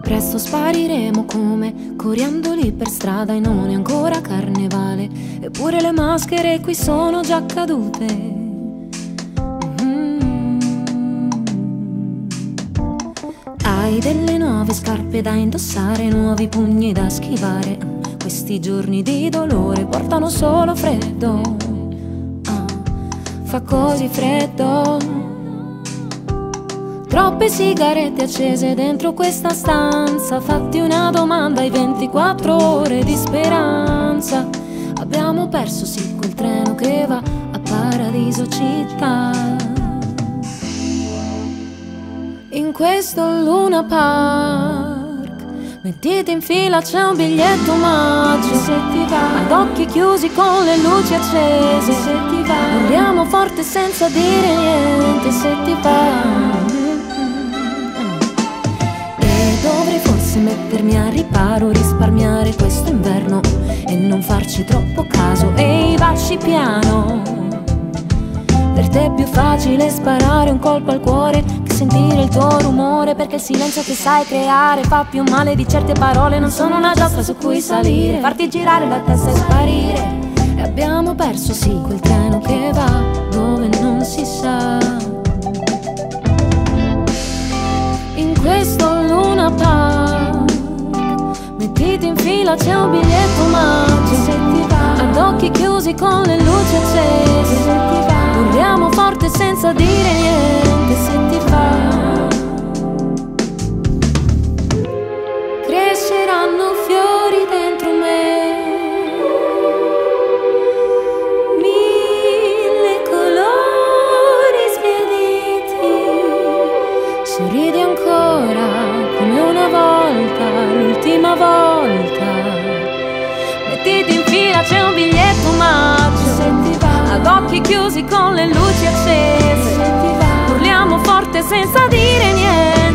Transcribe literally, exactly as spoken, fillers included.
Presto spariremo come coriandoli per strada e non è ancora carnevale, eppure le maschere qui sono già cadute. Mm-hmm. Hai delle nuove scarpe da indossare, nuovi pugni da schivare. Questi giorni di dolore portano solo freddo. Ah, fa così freddo. Troppe sigarette accese dentro questa stanza. Fatti una domanda, ai ventiquattro ore di speranza. Abbiamo perso sì quel treno che va a Paradiso città. In questo Luna Park mettiti in fila, c'è un biglietto omaggio. Se ti va, ad occhi chiusi con le luci accese. Se ti va, urliamo forte senza dire niente. Se ti va. Dovrei forse mettermi a riparo, risparmiare questo inverno e non farci troppo caso. Ehi, vacci piano. Per te è più facile sparare un colpo al cuore che sentire il tuo rumore, perché il silenzio che sai creare fa più male di certe parole. Non sono una giostra su cui salire, farti girare la testa e sparire. E abbiamo perso sì quel treno che va dove non si sa. In questo Luna Park mettiti in fila, c'è un biglietto omaggio. Se ti va, ad occhi chiusi con le luci accese. Se ti va, urliamo forte senza dire niente. Se ti va, cresceranno fiori dentro me, mille colori sbiaditi. Sorridi ancora come una volta, l'ultima volta. Mettiti in fila, c'è un biglietto omaggio. Se ti va, ad occhi chiusi con le luci accese. Se ti va, urliamo forte senza dire niente.